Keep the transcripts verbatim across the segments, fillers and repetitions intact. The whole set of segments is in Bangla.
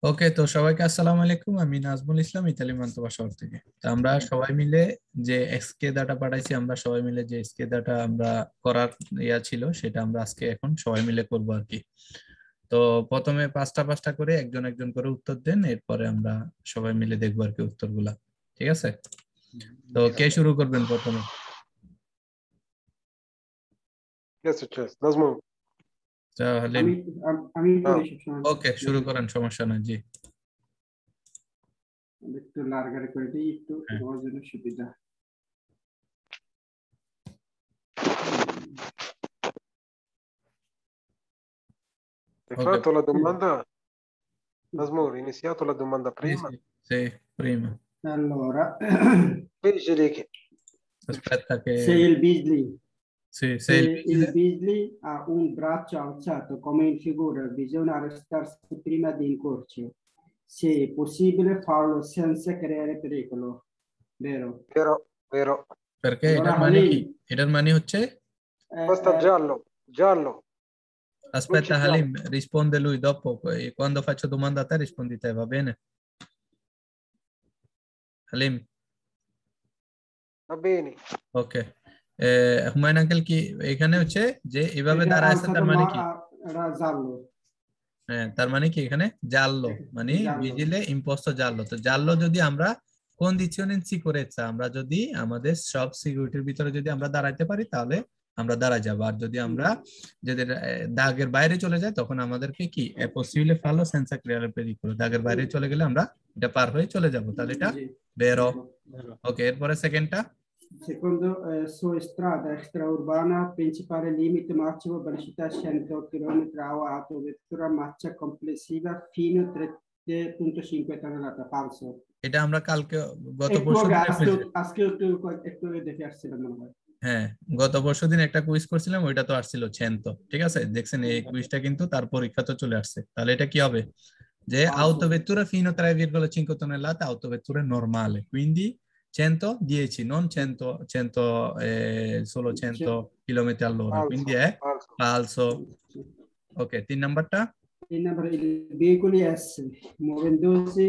ওকে, তো সবাইকে আসসালামু আলাইকুম। আমি নাজমুল ইসলাম, ইতালি মন্তবা শহর থেকে। তো আমরা সবাই মিলে যে এসকে ডাটা পাঠাইছি, আমরা সবাই মিলে যে এসকে ডাটা আমরা করার ইয়া ছিল, সেটা আমরা আজকে এখন সবাই মিলে করব আর কি। তো প্রথমে পাঁচটা পাঁচটা করে একজন একজন করে উত্তর দেন, এরপরে আমরা সবাই মিলে দেখবো আর কি উত্তরগুলা। ঠিক আছে? তো কে শুরু করবেন প্রথমে? Yes, it is. Nazmul. তাহলে আমি আম- আমি হ্যাঁ। করি সবসময়। ওকে, শুরু করেন, সমস্যা নাই। জি, আমি একটু লার্গারে করে দিই, একটু হ্যাঁ। তোমার জন্য সুবিধা। Hai Ok. fatto la domanda? Nazmul, iniziato la domanda Sì, prima? sì, sì, prima. Allora, Dici di che? Aspetta che... se il Beasley Sì, se se il il vigile... Beasley ha un braccio alzato come in figura, bisogna arrestarsi prima di incorrere. Se è possibile farlo senza creare pericolo, vero? Vero, vero. Perché Allora এটার মানে কি? Halim, এটার মানে হচ্ছে eh, Basta eh, giallo, giallo. aspetta Luce Halim, gialla. risponde lui dopo, poi quando faccio domanda a te rispondi te, va bene? Halim, Va bene. Okay. Humayun uncle, কি এখানে হচ্ছে যে এভাবে এটা দাঁড়ায় আছে, alzato তার মানে ma কি? a- era giallo, হ্যাঁ, তার মানে কি এখানে জানলো, মানে giallo. ভিজিলে ইম্পোস্টো জানলো। তো জানলো যদি আমরা কন্ডিশনে সিকিউরেন্সা, আমরা যদি আমাদের সব সিকিউরিটির ভিতরে যদি আমরা দাঁড়াইতে পারি, তাহলে আমরা দাঁড়ায় যাবো। আর যদি আমরা যদি আহ, দাগের বাইরে চলে যাই, তখন আমাদেরকে কি পসিবলে ফালো সেন্সা ক্লিয়ার পেরিকোলো, দাগের বাইরে চলে গেলে আমরা এটা পার হয়ে চলে যাব, তাহলে এটা Sì, বেরো। vero. ওকে, এরপরে সেকেন্ডটা। Secondo eh, su strada extraurbana, principale limite massimo velocità cento chilometri all'ora, autovettura marcia complessiva fino a tre virgola cinque tonnellate, falso. এটা আমরা কালকে গত একটু পরশু আগে দিন আজকে আজকে একটু একটু দেখে আসছিলাম মনে হয়। হ্যাঁ, গত পরশু দিন একটা কুইজ করছিলাম, ওইটা তো আসছিল ছেন। তো ঠিক আছে, দেখছেন এই কুইজটা কিন্তু তার পরীক্ষা তো চলে আসছে। তাহলে এটা কি হবে? যে autovettura fino a tre virgola cinque tonnellate, autovetture normale, quindi cento dieci, non cento, cento eh, solo cento chilometri all'ora, quindi Falso, è falso. falso. Ok, তিন নাম্বারটা। Il numero i veicoli S muovendosi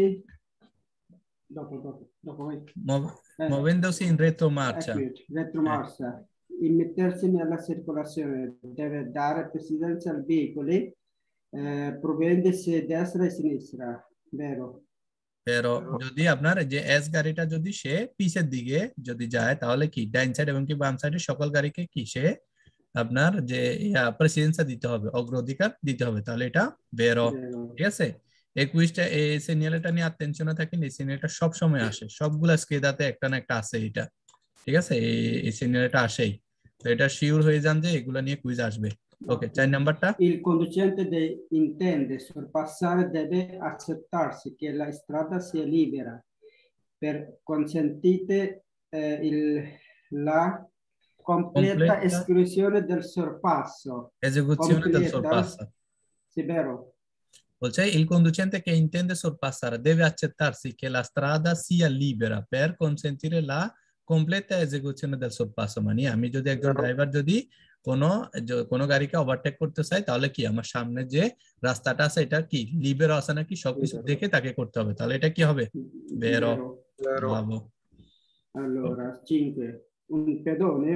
dopo dopo dopo vai. Muov- Eh, muovendosi in retromarcia. ecco, retromarcia. Immettersi nella circolazione deve dare presidenza al veicolo eh, provenienti destra e sinistra, vero? pero Vero. যদি আপনার যে এস গাড়িটা যদি সে পিছের দিকে যদি যায়, তাহলে কি ডাইন সাইড এবং কি বাম সাইডের সকল গাড়িকে কি সে আপনার যে প্রেসিডেন্সা দিতে হবে, অগ্রাধিকার দিতে হবে, তাহলে এটা বেরো। Vero. ঠিক আছে, এই কুইজটা এই সিনিয়রটা নিয়ে আটেনশনে থাকেন, এই সিনিয়রটা সব সময় আসে, সবগুলা স্কেদাতে একটা না একটা আছে এটা। ঠিক আছে, এই এই সিনিয়রটা আসেই। তো এটা শিওর হয়ে যান যে এগুলা নিয়ে কুইজ আসবে। ওকে, চার নাম্বারটা। Il conducente de- intende sorpassare deve accertarsi che la strada sia libera per consentite eh, il, la completa completa esclusione del sorpasso. esecuzione del Completa, sorpasso. sì, vero. Cioè, il conducente che intende sorpassare deve accertarsi che la strada sia libera per consentire la completa esecuzione del sorpasso। মানে আমি যদি একজন Vero. ড্রাইভার যদি কোনো য- কোনো গাড়িকে ওভারটেক করতে চাই, তাহলে কি আমার সামনে যে রাস্তাটা আছে এটা কি লিবেরো আছে নাকি সবকিছু Libero. দেখে তাকে করতে হবে, তাহলে এটা কি হবে? বেরো। Vero. Vero. Bravo. Allora, cinque. Un pedone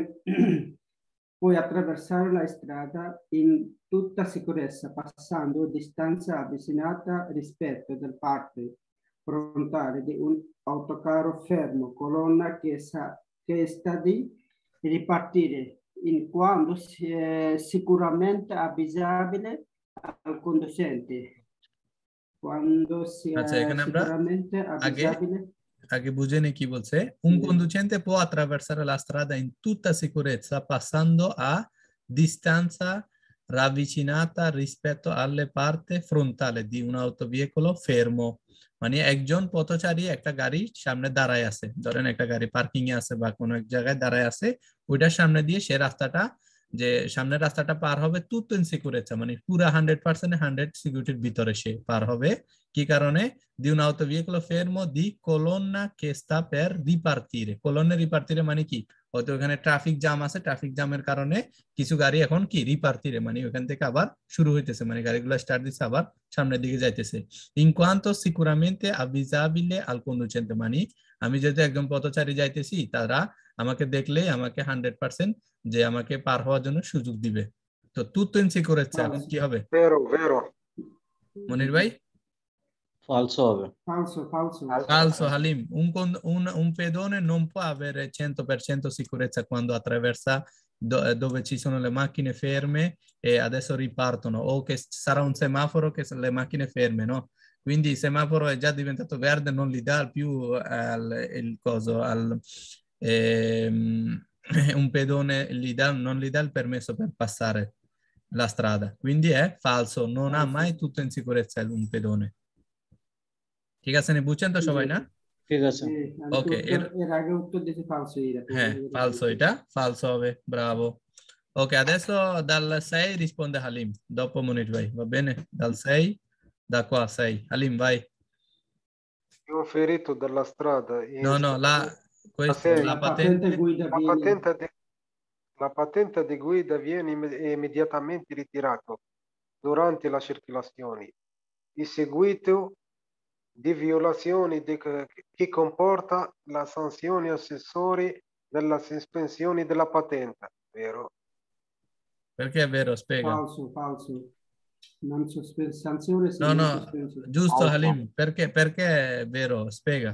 può attraversare la strada in tutta sicurezza, passando a distanza avvicinata rispetto del parte frontale di un autocarro fermo, colonna che, sa, che sta di ripartire, in quanto si è sicuramente avvisabile al conducente. Quando si আচ্ছা, è এখানে আমরা sicuramente আগে avvisabile. আগে বুঝে নি কি বলছে। Un Sì. conducente può attraversare la strada in tutta sicurezza passando a distanza ravvicinata rispetto alle parte frontale di un autoveicolo fermo। মানে একজন পথচারী একটা গাড়ির সামনে দাঁড়ায় আছে, ধরেন একটা গাড়ি পার্কিং এ আছে বা কোনো এক জায়গায় দাঁড়ায় আছে, ওইটার সামনে দিয়ে সে রাস্তাটা যে সামনের রাস্তাটা পার হবে তুত্তো সিকিউরেন্সা, মানে পুরা হান্ড্রেড পার্সেন্ট হান্ড্রেড সিকিউরিটির ভিতরে সে পার হবে। কি কারণে? di un autoveicolo fermo di colonna che sta per ripartire। colonna ripartire মানে কি? হয়তো ওখানে ট্রাফিক জ্যাম আছে, ট্রাফিক জ্যামের কারণে কিছু গাড়ি এখন কি রিপার্টিরে মানে ওখান থেকে আবার শুরু হইতেছে, মানে গাড়িগুলো স্টার্ট দিচ্ছে আবার সামনের দিকে যাইতেছে। ইন quanto sicuramente avvisabile al conducente, মানে আমি যদি একদম পথচারী যাইতেছি, তারা আমাকে দেখলেই আমাকে হান্ড্রেড পার্সেন্ট যে আমাকে পার হওয়ার জন্য সুযোগ দিবে। তো tutto in sicurezza এখন কি হবে? Vero, vero. মনির ভাই? Falso হবে। Falso, falso. Falso, Halim. Un, con- un, un pedone non può avere cento per cento sicurezza quando attraversa do- dove ci sono le macchine ferme e adesso ripartono, o che sarà un semaforo che sono le macchine ferme, no? Quindi il semaforo è già diventato verde, non gli dà più al, il coso, al, ehm, un pedone gli dà, non gli dà il permesso per passare la strada. Quindi è falso, non ha Falso. mai tutto in sicurezza un pedone. ঠিক আছে নি, বুঝছেন তো সবাই না? ঠিক আছে। Sì, anche Ok, utto- er- era anche tutto dice falso ira. হ্যাঁ falso, এটা falso হবে, bravo. Ok, adesso dal sei risponde Halim, dopo Munir vai, va bene? Dal sei, da qua sei. Halim, vai. Io ho ferito dalla strada. in No, no, la, stato- questo, sei. la La patente patente, guida La viene patente di, la patente di guida viene imme- immediatamente ritirata durante la circolazione. Il seguito di violazioni di- che comporta la sanzione accessori della sospensione della patente, vero? perché è vero, spiega. falso, falso. Non sospen- sanzione sì, No, non no, sospensione. giusto Falso. Halim, perché, perché è vero, spiega.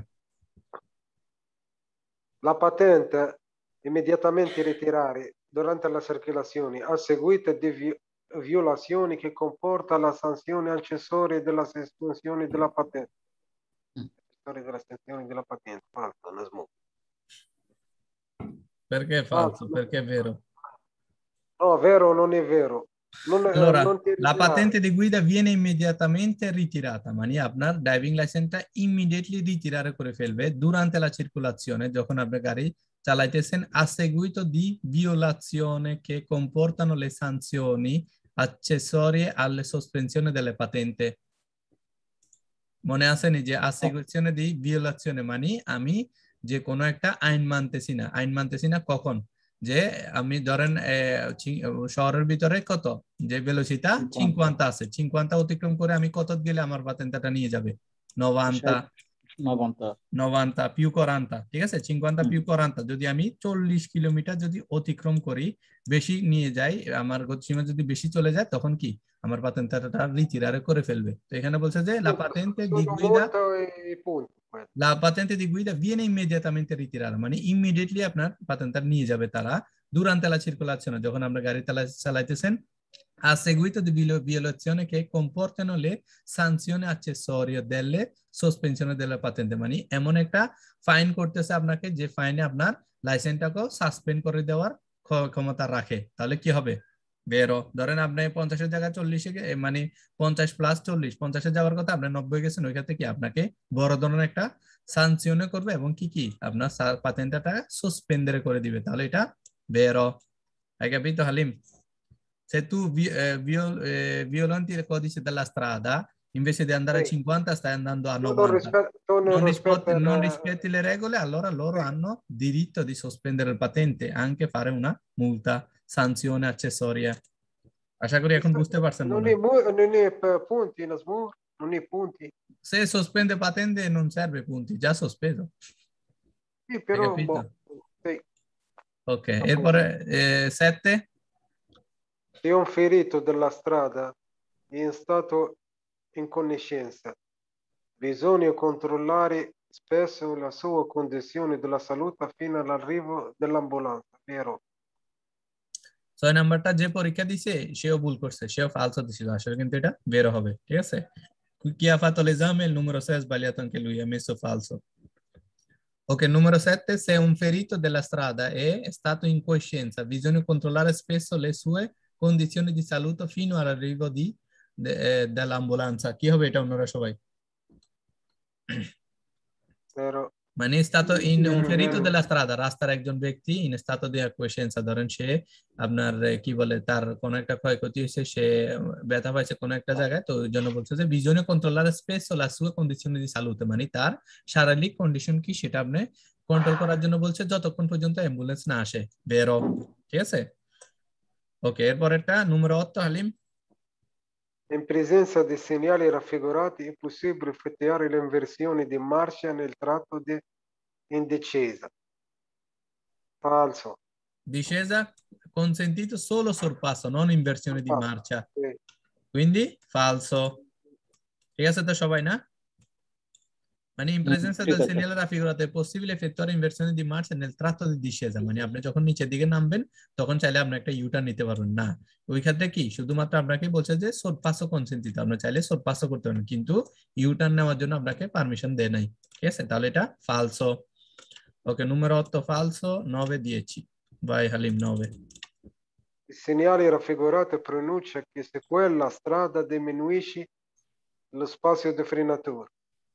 La patente immediatamente ritirare durante la circolazione a seguito di vi- violazioni che comporta la sanzione accessoria della sospensione della patente. Mm. Accessoria della sospensione della patente. Falso, Nasmo. Perché è falso? Perché è vero. No, vero o non è vero? Non, eh, Allora, non ti la ritirare. patente di guida viene immediatamente ritirata, মানে আপনার ড্রাইভিং লাইসেন্সটা ইমিডিয়েটলি রিটিরারে করে ফেলবে durante la circolazione, যখন আপনি গাড়ি চালাইতেছেন, a seguito di violazione che comportano le sanzioni accessorie alle sospensione delle patente. মনে আছে নি যে a seguzione di violazione মানে আমি যে কোনো একটা আইন মানতেছি না, আইন মানতেছি না কখন, যে আমি ধরেন আহ, চি- শহরের ভিতরে কত যে ভেলোসিটা cinquanta আছে, cinquanta অতিক্রম করে আমি কত গেলে আমার পাতেন্টাটা নিয়ে যাবে novanta নবন্তা। novanta più quaranta, ঠিক আছে, cinquanta হুম। più quaranta যদি আমি চল্লিশ কিলোমিটার যদি অতিক্রম করি, বেশি নিয়ে যাই, আমার গতিসীমা যদি বেশি চলে যায়, তখন কি আমার পাতেন্টাটা রিটিরারে করে ফেলবে। তো এখানে বলছে যে la patente di Sono guida multa e punti. quello. La patente di guida viene immediatamente ritirata, মানে immediately আপনার পাতেন্টটা নিয়ে যাবে তারা durante la circolazione, যখন আমরা গাড়ি চালা- চালাইতেছেন, a seguito di viola- violazione che comportano le sanzioni accessorie delle sospensione della patente, মানে এমন একটা ফাইন করতেছে আপনাকে যে ফাইনে আপনার লাইসেন্সটাকে সাসপেন্ড করে দেওয়ার ক্ষ- ক্ষমতা রাখে, তাহলে কি হবে? বেরো, ধরেন আপনি পঞ্চাশের জায়গায় চল্লিশে গে- এ মানে পঞ্চাশ প্লাস চল্লিশ, পঞ্চাশে যাওয়ার কথা আপনি নব্বই গেছেন, ওই ক্ষেত্রে কি আপনাকে বড় ধরনের একটা সানকশনে করবে এবং কি কি আপনার পাতেন্টটা সসপেন্ডের করে দিবে, তাহলে এটা বেরো। Hai capito Halim? Se tu vi- eh, viol- eh, violenti il codice della strada, invece di andare a Sì. cinquanta stai andando a Tu non novanta. rispe- tu non Non rispetti rispetti, non la- rispetti le regole, allora loro Sì. hanno diritto di sospendere il patente, anche fare una multa, sanzione accessoria. আশা করি এখন বুঝতে পারছেন Non মনে è, হয়। mu- non è p- punti, Nasmo, non è punti. Se sospende patente non serve punti, già sospeso. Sì, Hai però, capito? boh, sì. Ok, এরপরে sette. Se un ferito della strada è in stato incoscienza, bisogna controllare spesso la sua condizione della salute fino all'arrivo dell'ambulanza, vero? ছয় নাম্বারটা যে পরীক্ষা দিছে সেও ভুল করছে, সেও ফালসো দিছিল, আসলে কিন্তু এটা বের হবে, ঠিক আছে? Chi ha fatto l'esame il numero sei ha sbagliato anche lui, ha messo falso. Ok, numero sette, se un ferito della strada è stato in coscienza, bisogna controllare spesso le sue condizioni di salute fino all'arrivo di de- eh, dell'ambulanza. Chi হবে এটা অন্যরা সবাই? Vero? মানে stato in un Vero, ferito vero. della strada, রাস্তার একজন ব্যক্তি in stato di acquiescenza, ধরেন সে আপনার আহ, কি বলে তার কোন একটা ক্ষয়ক্ষতি হয়েছে, সে ব্যথা পাইছে কোন একটা জায়গায়, তো ওই জন্য বলছে যে bisogna controllare spesso la sua condizione di salute, মানে তার শারীরিক কন্ডিশন কি সেটা আপনি কন্ট্রোল করার জন্য বলছে যতক্ষণ পর্যন্ত অ্যাম্বুলেন্স না আসে। vero, ঠিক আছে? ওকে, এরপরেরটা numero otto Halim. In presenza di segnali raffigurati è possibile effettuare le inversioni di marcia nel tratto di in discesa. Falso. Discesa consentito solo sorpasso, non inversione di Falso. marcia. Sì. Quindi falso. ঠিক আছে তো সবাই না? মানে in হুম, presenza ঠিক del আছে। segnale raffigurato è possibile effettuare inversione di marcia nel tratto di discesa, মানে আপনি যখন নিচের দিকে নামবেন তখন চাইলে আপনি একটা ইউ টার্ন নিতে পারবেন না। ওই ক্ষেত্রে কি শুধুমাত্র আপনাকে বলছে যে sorpasso consentito, আপনি চাইলে sorpasso করতে পারেন, কিন্তু ইউ টার্ন নেওয়ার জন্য আপনাকে পারমিশন দেয় নাই। ঠিক আছে, তাহলে এটা falso. Okay, numero otto falso, nove dieci. Vai Halim, nove. Il segnale raffigurato pronuncia che se quella strada diminuisce lo spazio di frenatura.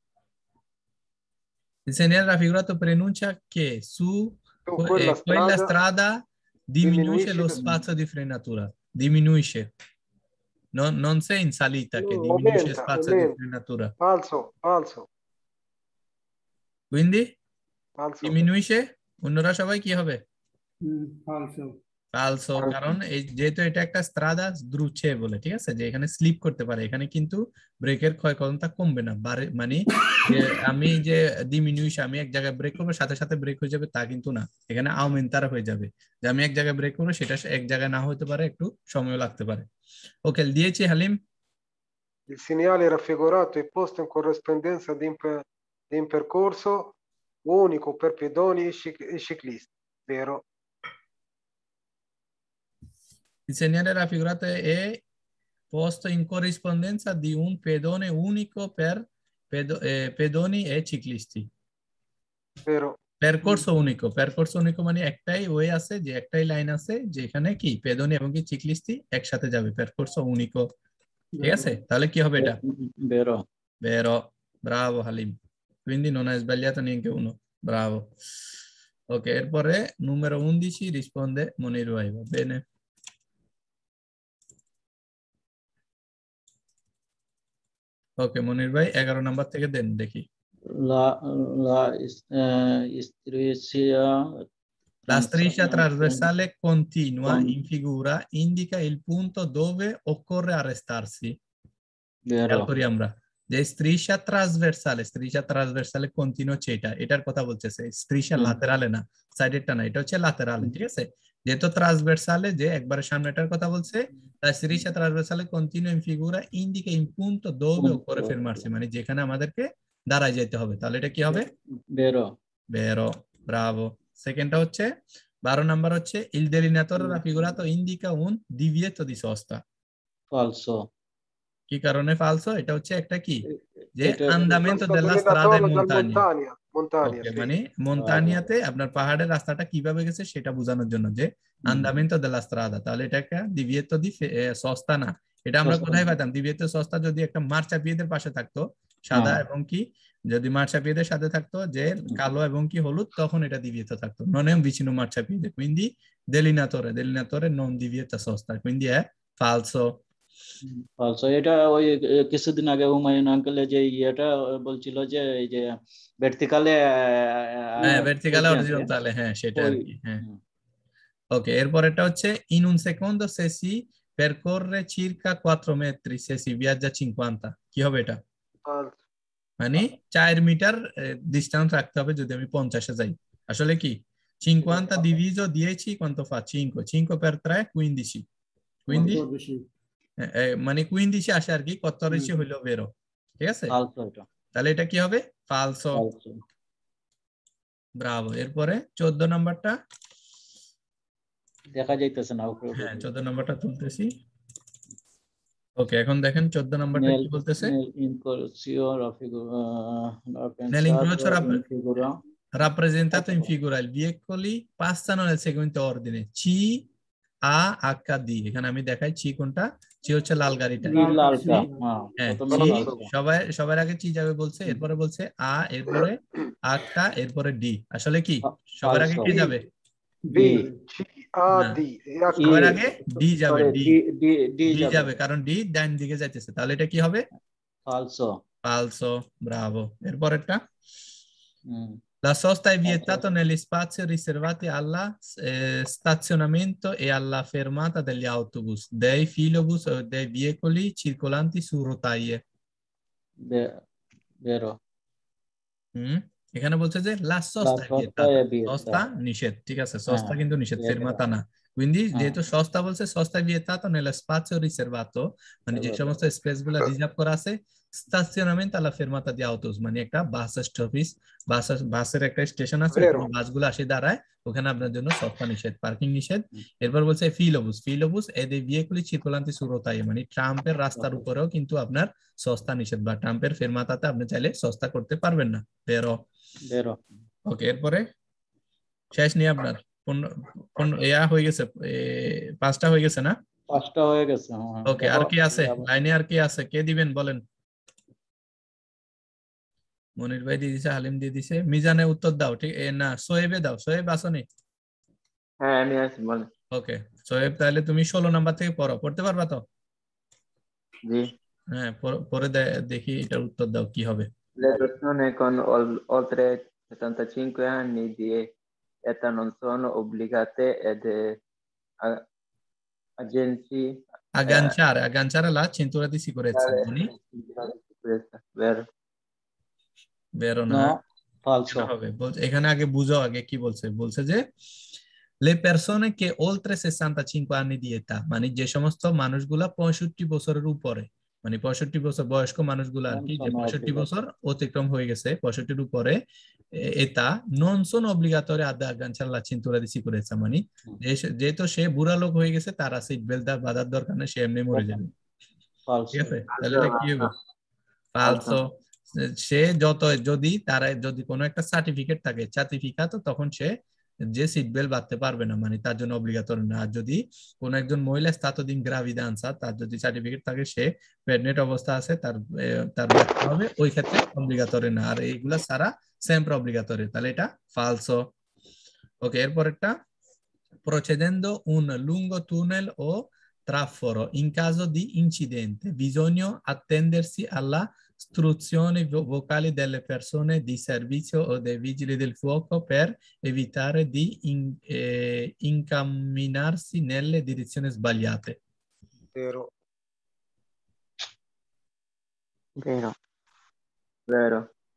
Il segnale raffigurato preannuncia che su Su que- quella eh, quella strada strada diminuisce diminuisce lo lo- spazio di frenatura. Diminuisce. Non, non sei in salita che No, diminuisce aumenta, spazio di aumenta. frenatura. Falso, falso, Quindi falso. diminuisce, অন্যরা সবাই কি হবে? হুম, falso. ফালসো, কারণ এই যেহেতু এটা একটা স্ট্রাদা দ্রুছে বলে, ঠিক আছে, যে এখানে স্লিপ করতে পারে, এখানে কিন্তু ব্রেকের ক্ষয় ক্ষমতা কমবে না, বাড়ে, মানে যে আমি যে ডিমিনিউশ আমি এক জায়গায় ব্রেক করবো সাথে সাথে ব্রেক হয়ে যাবে তা কিন্তু না, এখানে আউমেন্টার হয়ে যাবে, যে আমি এক জায়গায় ব্রেক করবো সেটা এক জায়গায় না হতে পারে, একটু সময় লাগতে পারে। ওকে, দিয়েছি Halim. Il segnale raffigurato è posto in corrispondenza di un, per- di un percorso unico per pedoni e, cic- e ciclisti. Vero? Il segnale raffigurato è posto in corrispondenza di un pedone unico per pedo- eh, pedoni e ciclisti. Vero? Percorso unico, percorso unico মানে একটাই ওয়ে আছে, যে একটাই লাইন আছে যেখানে কি পেদনি এবং কি চিকলিস্টি একসাথে যাবে, percorso unico, ঠিক আছে? তাহলে কি হবে এটা? vero. Vero, bravo Halim. Quindi non hai sbagliato neanche uno, bravo. Ok, এরপরে numero undici risponde Monir Vai, va bene? Ok, Monir Vai এগারো নাম্বার থেকে দেন দেখি। La, la eh, striscia La striscia trasversale continua Con- in figura indica il punto dove occorre arrestarsi. খেয়াল vero. করি আমরা যে striscia trasversale, striscia trasversale continua যেটা, এটার কথা বলতেছে, striscia হুম। laterale না, সাইডেরটা না, এটা হচ্ছে laterale, হুম। ঠিক আছে? যেহেতু trasversale যে একবারে সামনেটার কথা বলছে, la striscia trasversale continua in figura indica il punto dove Punto. occorre fermarsi, মানে যেখানে আমাদেরকে দাঁড়ায় যেতে হবে, তাহলে এটা কি হবে? Vero. Vero, bravo. সেকেন্ডটা হচ্ছে বারো নাম্বার হচ্ছে il delineatore raffigurato indica un divieto di sosta. Falso. কি কারণে ফালসো? এটা হচ্ছে একটা কি যে এটা- andamento Questo della strada in dal montagna. montagna, montagna, Okay, sì. মানে মন্তানিয়াতে আপনার পাহাড়ের রাস্তাটা কিভাবে গেছে সেটা বোঝানোর জন্য যে andamento della strada, তাহলে এটা একটা divieto di fe- eh, sosta না। এটা আমরা Sosta কোথায় না। পেতাম? divieto sosta যদি একটা মার্চাপিয়েদের পাশে থাকতো সাদা হ্যাঁ। এবং কি, যদি মার্চাপিয়েদের সাথে থাকতো যে কালো এবং কি হলুদ, তখন এটা divieto থাকতো, non è un vicino marciapiede, quindi delineatore, delineatore non divieto sosta, quindi è falso. Falso. এটা ওই এ, কিছুদিন আগে হুমায়ুন আঙ্কেলে যে ইয়েটা বলছিল যে এই যে ভার্টিকালে হ্যাঁ, verticale orizzontale, হ্যাঁ সেটা আর কি, হ্যাঁ। ওকে, এরপরেরটা হচ্ছে in un secondo se si percorre circa quattro metri se si viaggia cinquanta, কি হবে এটা? Falso. মানে চার মিটার ডিসটেন্স রাখতে হবে যদি আমি পঞ্চাশে যাই, আসলে কি cinquanta diviso dieci quanto fa? cinque, cinque per tre quindici, quindi quattordici. eh, eh, মানে quindici আসে আর কি, quattordici হইলো vero, ঠিক আছে? ফালসো এটা। তাহলে এটা কি হবে? falso, ফালসো। ব্রাভো। এরপরে চোদ্দ নাম্বারটা, দেখা যাইতেছে না উপরে হ্যাঁ উপরে। চোদ্দ নাম্বারটা তুলতেছি। ওকে, এখন দেখেন চোদ্দ নাম্বারটা Nel, কি বলতেছে? nel incorcio raffigura, Nell'incrocio pensato rapp- in figura rappresentato in figura i veicoli passano nel seguente ordine: C, A, H, D. এখানে আমি দেখাই চি কোনটা, চি হচ্ছে লাল গাড়িটা, লাল লালটা, taxi। হ্যাঁ, হ্যাঁ প্রথমে চি, লালটা। সবাই সবার আগে চি যাবে বলছে, এরপরে বলছে আ, এরপরে আটটা, এরপরে ডি, আসলে কি সবার আগে কে Falso. যাবে? B, C, A, না, D. E H. সবার আগে ডি যাবে, Sorry, D D D D D যাবে। যাবে, কারণ ডি ডান দিকে যাইতেছে, তাহলে এটা কি হবে? ফালসো। ফালসো, ব্রাভো। এরপরেরটা, হুম La sosta è vietato negli spazi riservati al eh, stazionamento e alla fermata degli autobus, dei filobus o dei veicoli circolanti su rotaie. Ve- vero হুম, এখানে বলছে যে la la sosta è sosta vietata. è vietata Sosta নিষেধ, ঠিক আছে? sosta হ্যাঁ কিন্তু নিষেধ, vietata fermata না। Quindi হ্যাঁ যেহেতু sosta বলছে, sosta è vietato nello spazio riservato, মানে যে vero সমস্ত স্পেস গুলো রিজার্ভ করা আছে, stazionamento alla fermata di autobus, মানে একটা বাস স্টপিস, বাস বাসের একটা স্টেশন আছে, Vero, ওখানে বাসগুলো আসে দাঁড়ায়, ওখানে আপনার জন্য sosta নিষেধ, পার্কিং নিষেধ। এরপর বলছে filobus, filobus e dei veicoli circolanti su rotaie, মানে ট্রাম্পের রাস্তার উপরেও কিন্তু আপনার সস্তা নিষেধ, বা ট্রাম্পের ফেরমাতাতে আপনি চাইলে সস্তা করতে পারবেন না। বেরো। vero ওকে, এরপরে শেষ নিয়ে আপনার পনেরো পনেরো ইয়া হয়ে গেছে, এ, পাঁচটা হয়ে গেছে না? পাঁচটা হয়ে গেছে হ্যাঁ ওকে, দেখো আর কি আছে আবার লাইনে? আর কি আছে? কে দিবেন বলেন? মনির ভাই দিয়ে দিছে, হালিম দিয়ে দিছে, মিজানে উত্তর দাও। ঠিক এ, না সোহেবে দাও, সোহেব আসনি? হ্যাঁ আমি আছি বলেন। ওকে সোহেব, তাহলে তুমি ষোলো নাম্বার থেকে পড়ো, পড়তে পারবা তো? জি, হ্যাঁ, পর- পরে দে- দেখি এটার উত্তর দাও কি হবে। le persone con ol- oltre settantacinque anni di età non sono obbligate ed eh, a- agenzie eh, Agganciare, agganciare la cintura di sicurezza, dare মানে cintura di sicurezza, vero? বেরো না। no কেন falso হবে বলছে? এখানে আগে বুঝো, আগে কি বলছে? বলছে যে le persone che oltre sessantacinque anni di età, মানে যে সমস্ত মানুষগুলা পঁয়ষট্টি বছরের উপরে, মানে পঁয়ষট্টি বছর বয়স্ক মানুষগুলা আর non কি, যে sono পঁয়ষট্টি obbligate বছর অতিক্রম হয়ে গেছে, পঁয়ষট্টির উপরে, এটা non sono obbligatorie ad agganciare la cintura di sicurezza, মানে যে- যেহেতু সে বুড়া লোক হয়ে গেছে, তারা সিট বেল্ট বাঁধার দরকার নেই, সে এমনি মরে যাবে। ঠিক falso আছে, তাহলে Falso, এটা কি হবে? ফালসো। সে যত, যদি তারা যদি কোনো একটা সার্টিফিকেট থাকে, সার্টিফিকাত, তখন সে যে সিট বেল্ট বাঁধতে পারবে না, মানে তার জন্য অব্লিগাটরি না। আর যদি কোন একজন মহিলা স্তাতো দিন গ্রাভিদান্সা, তার যদি সার্টিফিকেট থাকে, সে প্রেগনেন্ট অবস্থা আছে, তার এ, তার বাচ্চা হবে, ওই ক্ষেত্রে অব্লিগাটরি না। আর এইগুলা সারা সেমপ্রে অব্লিগাটরি, তাহলে এটা ফালসো। ওকে, এরপর একটা procedendo un lungo tunnel o traforo in caso di incidente bisogna attendersi alla istruzioni vo- vocali delle persone di servizio o dei vigili del fuoco per evitare di in- eh, incamminarsi nelle direzioni sbagliate. vero, vero, vero,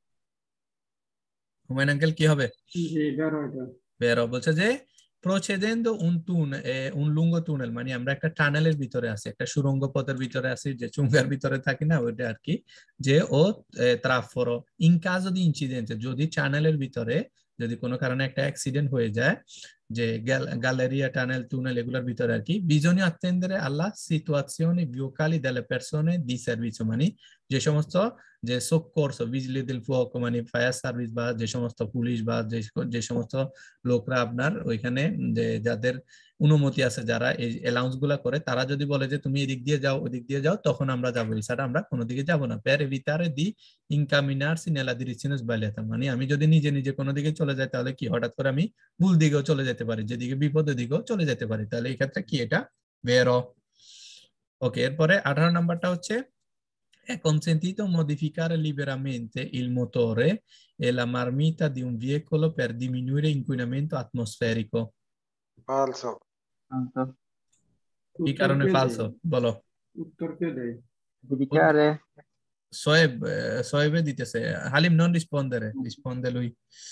Humayun uncle, কি হবে? জি বেরো এটা। বেরো। বলছে যে প্রচেদেন্দ উন টুন উন লুঙ্গ টুনেল, মানে আমরা একটা টানেলের ভিতরে আছি, একটা সুড়ঙ্গ পথের ভিতরে আছি, যে চুঙ্গার ভিতরে থাকি না, ওইটা আর কি। যে ও ট্রাফরো ইন কাজো দি ইনসিডেন্টে, যদি টানেলের ভিতরে যদি কোনো কারণে একটা অ্যাক্সিডেন্ট হয়ে যায়, যে গ্যালেরিয়া টানেল টুনেল এগুলোর ভিতরে আর কি, বিজনীয় attendere alla situazione vocali delle persone di servizio, মানে যে সমস্ত যে সোকোর্স বিজলি দিল ফুয়াকো, মানে ফায়ার সার্ভিস, বা যে সমস্ত পুলিশ, বা যে যে সমস্ত লোকরা আপনার ওইখানে, যে যাদের অনুমতি আছে, যারা এই অ্যালাউন্স গুলা করে, তারা যদি বলে যে তুমি এদিক দিয়ে যাও, ওদিক দিয়ে যাও, তখন আমরা যাবো, এছাড়া আমরা কোনো দিকে যাবো না। পের এভিতারে দি ইনকামিনারসি নেলা ডিরেকশনস বাইলেতা, মানে আমি যদি নিজে নিজে কোনো দিকে চলে যাই, তাহলে কি হঠাৎ করে আমি ভুল দিকেও চলে যেতে পারি, যেদিকে বিপদ দিকেও চলে যেতে পারি, তাহলে এই ক্ষেত্রে কি এটা বেরো। ওকে, এরপরে আঠারো নাম্বারটা হচ্ছে è consentito modificare liberamente il motore e la marmita di un veicolo per diminuire l'inquinamento atmosferico. falso, falso. কি উত্তর কারণে কে দেয়? ফালসো বলো? উত্তর কে দেয়? Dedicare সোয়েব, সোয়েবে দিতেছে। হালিম নন রিসপন্ডারে, রিসপন্ডে lui.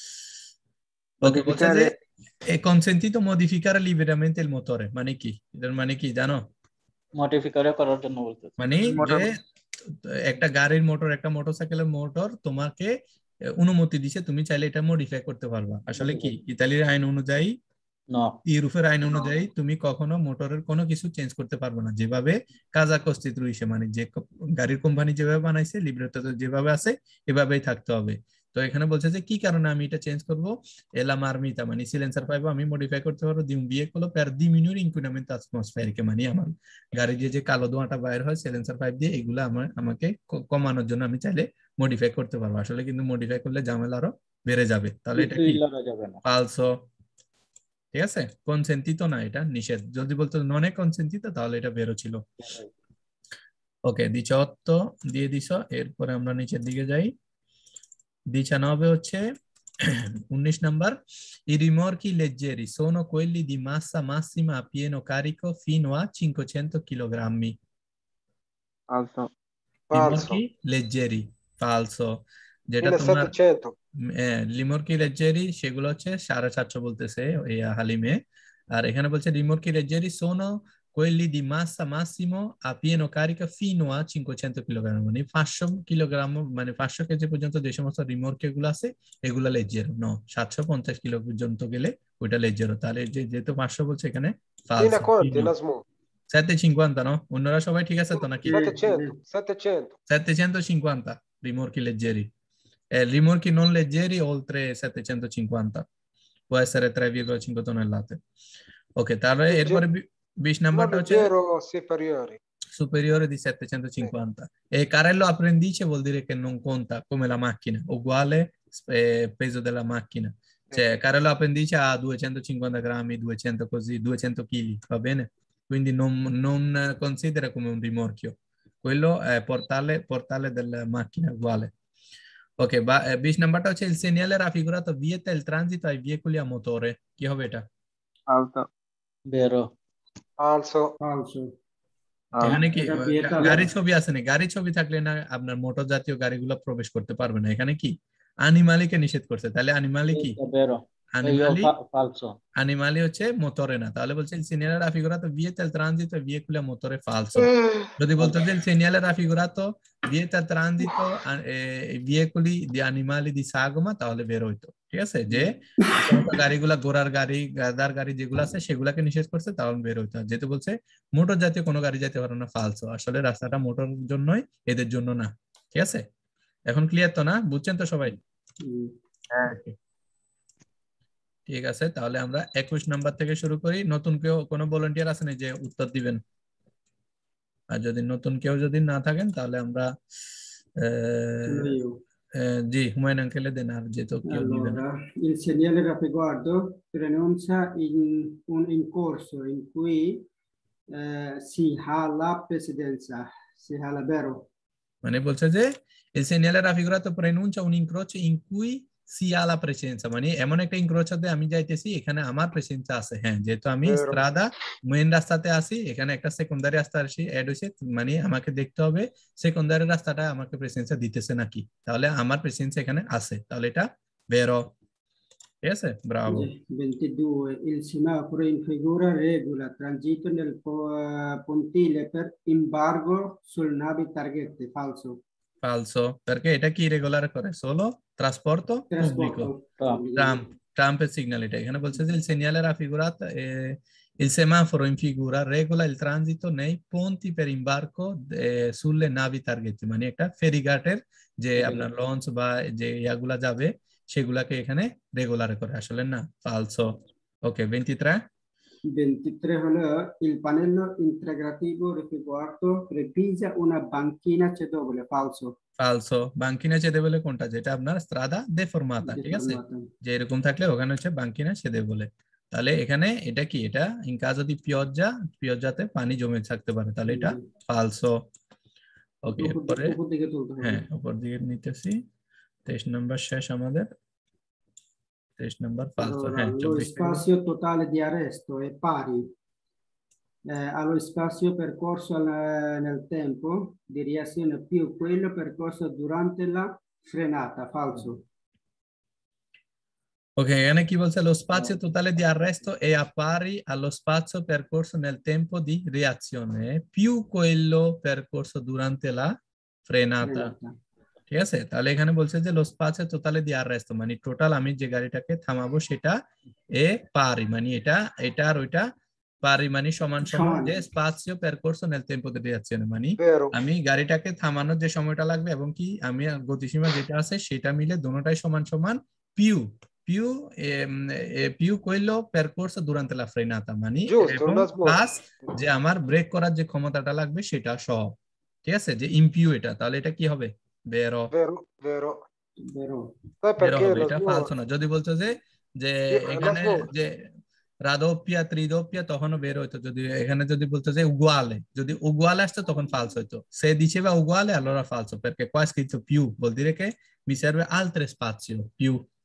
ওকে, বলছে যে modificare è consentito modificare liberamente il motore, মানে কি? এটার মানে কি জানো? মডিফাই করার জন্য বলতেছে মানে যে motor একটা গাড়ির মোটর, একটা মোটরসাইকেলের মোটর তোমাকে আহ, অনুমতি দিছে, তুমি চাইলে এটা মডিফাই করতে পারবা। আসলে কি, ইতালির আইন অনুযায়ী, no ইউরোপের আইন অনুযায়ী তুমি কখনো মোটরের কোনো কিছু চেঞ্জ করতে পারবে না, যেভাবে কাজা কস্তিত্রুইছে, মানে যে ক- গাড়ির কোম্পানি যেভাবে বানাইছে, লিব্রেটো যেভাবে আছে, এভাবেই থাকতে হবে। তো এখানে বলছে যে কি কারণে আমি এটা চেঞ্জ করব, এলা মার্মিতা, মানে সিলেন্সার পাইবো আমি মডিফাই করতে পারবো, দিম বিয়ে করলো প্যার ডিমিনুর ইনকুইনামেন্ট অ্যাটমসফিয়ারকে, মানে আমার গাড়ি দিয়ে যে কালো ধোঁয়াটা বাইর হয় সিলেন্সার পাইপ দিয়ে, এগুলো আমার আমাকে ক- কমানোর জন্য আমি চাইলে মডিফাই করতে পারবো। আসলে কিন্তু মডিফাই করলে ঝামেলা আরো বেড়ে যাবে, তাহলে এটা কিছুই কি লাগা যাবে না ফালসো। ঠিক আছে, কনসেন্টিত না, এটা নিষেধ। যদি বলতো নন কনসেন্টিত, তাহলে এটা বেরো ছিল। ওকে, দিচত্ব দিয়ে দিছ। এরপরে আমরা নিচের দিকে যাই। দিচানবে হচ্ছে উনিশ number, i rimorchi leggeri sono quelli di massa massima a pieno carico fino a cinquecento chilogrammi. Falso. Falso. Rimorchi leggeri, falso. যেটা Fino a তোমার settecento. রিমোর্কি লেজেরি সেগুলো হচ্ছে সাড়ে সাতশো বলতেছে এই হালিমে, আর এখানে বলছে রিমোর্কি লেজেরি sono quelli di massa massimo a pieno carico fino a cinquecento chilogrammi, মানে পাঁচশো কিলোগ্রাম মানে পাঁচশো কেজি পর্যন্ত যে সমস্ত রিমোর্কি গুলো আছে এগুলো লেজেরো। নো, সাতশো পঞ্চাশ কিলো পর্যন্ত গেলে ওইটা লেজেরো। তাহলে যে যেহেতু পাঁচশো বলছে এখানে Fino ফালসো। a quanti, Nasmo? sette e cinquanta, no? অন্যরা সবাই ঠিক আছে তো নাকি? settecento. settecento. settecentocinquanta rimorchi leggeri. Eh, rimorchi non leggeri oltre settecentocinquanta. Può essere tre virgola cinque tonnellate. Ok, তাহলে এরপরে বিশ নাম্বারটা হচ্ছে leggero superiore. superiore di settecentocinquanta. E carrello appendice vuol dire che non conta come la macchina, uguale eh, peso della macchina. Cioè, carrello appendice ha duecentocinquanta grammi, duecento così, duecento chili, va bene? Quindi non, non considera come un rimorchio. Quello è portale, portale della macchina, uguale. Ok, বিশ নাম্বারটা হচ্ছে il segnale raffigurato vieta il transito ai veicoli a motore. কি হবে এটা? Falso. Vero. Falso. Falso. এখানে কি এটা বিয়েটা গাড়ি ছবি আছে না? গাড়ি ছবি থাকলে না আপনার মোটর জাতীয় গাড়িগুলো প্রবেশ করতে পারবে না। এখানে কি আনিমালিকে নিষেধ করছে, তাহলে আনিমালি কি? Questo è vero. E io আনিমালি fa- falso. animali হচ্ছে মোটরে না, তাহলে বলছে il segnale raffigurato vieta il transito ai veicoli a motore falso. যদি বলতো যে il segnale raffigurato vieta il transito ai veicoli di animali di sagoma, তাহলে বের হইতো। ঠিক আছে, যে সমস্ত গাড়িগুলা ঘোড়ার গাড়ি গাদার গাড়ি যেগুলো আছে সেগুলাকে নিষেধ করছে, তাহলে বের হইতো। যেহেতু বলছে মোটর জাতীয় কোনো গাড়ি যেতে পারে না, ফালসো। আসলে রাস্তাটা মোটর জন্যই, এদের জন্য না। ঠিক আছে, এখন ক্লিয়ার তো না? বুঝছেন তো সবাই? হ্যাঁ। ঠিক আছে, তাহলে আমরা একুশ নাম্বার থেকে শুরু করি। নতুন কেউ কোনো ভলান্টিয়ার আছেন যে উত্তর দিবেন? আর যদি নতুন কেউ যদি না থাকেন তাহলে আমরা জি হুমায়ুন আঙ্কেলে দেন, আর যেহেতু কেউ দিবেন। Allora, il segnale raffiguardo preannuncia in un incorso in cui eh, si ha la presidenza, si ha la vero. মানে বলছে যে il segnale raffigurato preannuncia un incrocio in cui si ha la presenza, মানে এমন একটা ইনক্রোচতে আমি যাইতেছি, এখানে আমার প্রেসেন্সা আছে। হ্যাঁ, যেহেতু আমি স্ট্রাদা মেইন রাস্তাতে আছি, এখানে একটা সেকেন্ডারি রাস্তা আসি অ্যাড হইছে, মানে আমাকে দেখতে হবে সেকেন্ডারি রাস্তাটা আমাকে প্রেসেন্সা দিতেছে নাকি। তাহলে আমার প্রেসেন্সা এখানে আছে, তাহলে এটা vero. ঠিক আছে, bravo. ventidue. Il semaforo in figura regola transito nel pontile per imbargo sul navi targhette. Falso. Falso, perché এটা কি রেগুলার করে? solo trasporto pubblico. Tram, tram e signalita. এখানে বলছে যে il segnale raffigurato eh, il semaforo in figura regola il transito nei ponti per imbarco eh, sulle navi targhette, মানে একটা ফেরিঘাটের যে আপনার লঞ্চ বা যে ইয়াগুলা যাবে সেগুলাকে এখানে রেগুলার করে। আসলে না, falso. ওকে, ventitré. ventitré হলো il pannello integrativo raffigurato previsa una banchina cedevole. Falso. Falso. banchina cedevole কোনটা? যেটা আপনার strada deformata, ঠিক আছে, যে এরকম থাকলে ওখানে হচ্ছে banchina cedevole। তাহলে এখানে এটা কি? এটা in caso di pioggia, পিওজ্জাতে পানি জমে থাকতে পারে, তাহলে এটা falso. ওকে, এরপরে হ্যাঁ উপর দিকে নিতেছি। তেইশ নাম্বার শেষ আমাদের। তেইশ নাম্বার falso. Allora, হ্যাঁ, lo spazio totale di arresto è pari eh, allo spazio percorso al, nel tempo di reazione più quello percorso durante la frenata. Falso. Ok, eখানে কি বলছে? Lo spazio totale di arresto è a pari allo spazio percorso nel tempo di reazione più quello percorso durante la frenata. ঠিক আছে, তাহলে এখানে বলছে যে lo spazio totale di arresto মানে টোটাল আমি যে গাড়িটাকে থামাবো সেটা এ পারি, মানে এটা এটা আর ওইটা পারি মানে সমান সমান যে spazio percorso nel tempo di reazione, মানে আমি গাড়িটাকে থামানোর যে সময়টা লাগবে এবং কি আমি গতিসীমা যেটা আছে সেটা মিলে দুটোটাই সমান সমান più più eh, più quello percorso durante la frenata, মানে এবং প্লাস যে আমার ব্রেক করার যে ক্ষমতাটা লাগবে সেটা সহ। ঠিক আছে, যে in più এটা, তাহলে এটা কি হবে? vero. Vero, vero. Vero. vero হবে, এটা falso না। যদি বলতো যে যে এখানে যে রাদোপিয়া ত্রিদোপিয়া তখনও বের হইতো। যদি এখানে যদি বলতো যে uguale, যদি uguale আসতো তখন falso হইতো। se diceva uguale allora falso perché qua è scritto più, vuol dire che mi serve altro spazio più.